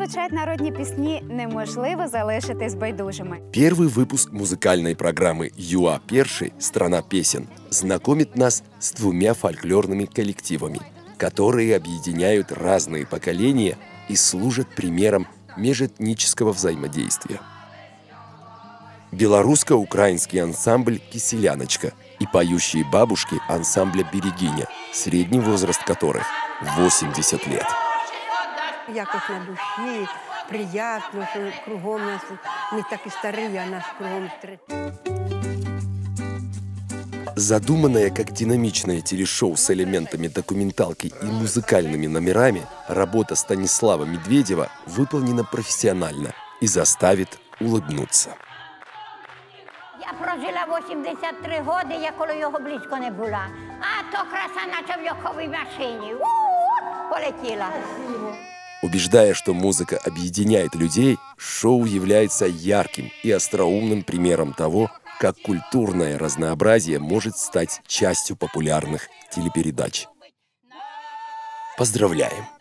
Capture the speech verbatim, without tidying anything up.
звучать народні пісні, неможливо залишитись байдужими. Первый выпуск музыкальной программы «ЮА Перший. Страна песен» знакомит нас с двумя фольклорными коллективами, которые объединяют разные поколения и служат примером межэтнического взаимодействия. Белорусско-украинский ансамбль «Киселяночка» и поющие бабушки ансамбля «Берегиня», средний возраст которых восемьдесят лет. Якось на душі, приємно, що кругом нас не такі старі, а нас кругом три. Задуманное как динамичное телешоу с элементами документалки и музыкальными номерами, работа Станислава Медведева выполнена профессионально и заставит улыбнуться. Я прожила вісімдесят три роки, я коло його близько не була. А то краса наче в легковій машині. У-у-у, полетіла. Убеждая, что музыка объединяет людей, шоу является ярким и остроумным примером того, как культурное разнообразие может стать частью популярных телепередач. Поздравляем!